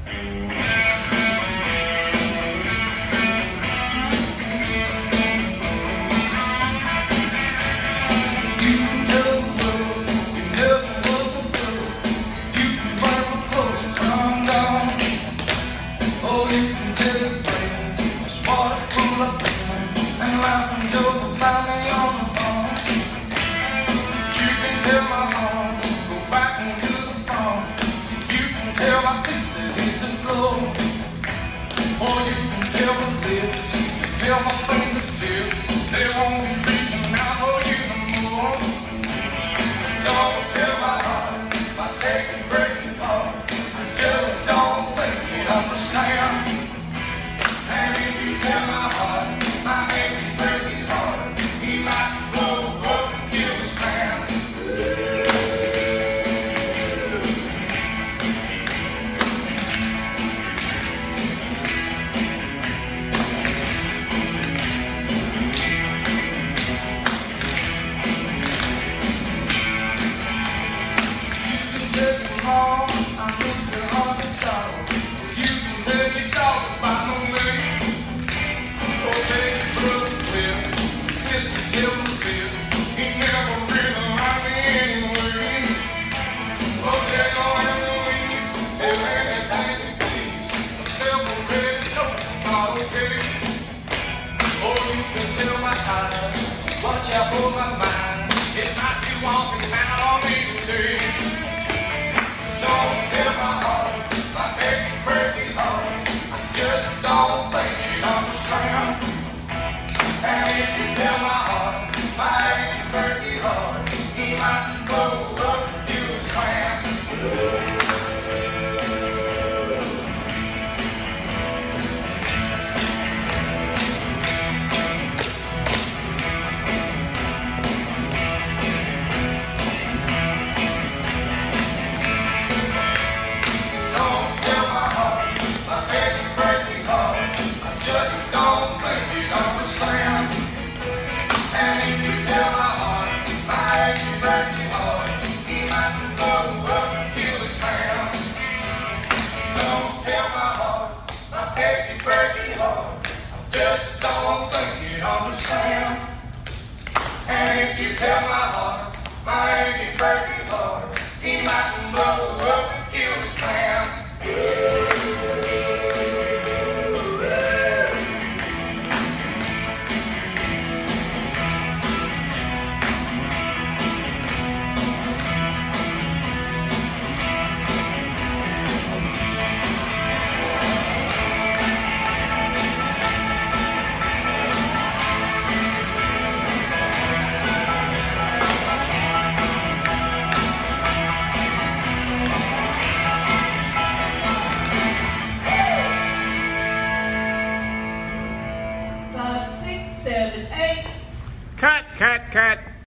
Tell my fingertips, they won't be reaching out for you no more. Don't tell my heart, my aching, breaking heart, I just don't think you'd understand. And if you tell my heart, my aching, breaking heart, he might blow up and kill his man. Watch out for my mind, it might be walking out on me today. Don't tell my heart, my aching, breaking heart, I just don't think you'd understand. And if you tell my heart, my aching, breaking heart, he might blow up and do his plan. Just don't think you'd understand. And if you tell my heart, my aching, breaking heart, he might blow up and kill his man. Five, 6, 7, 8. Cut, cut, cut.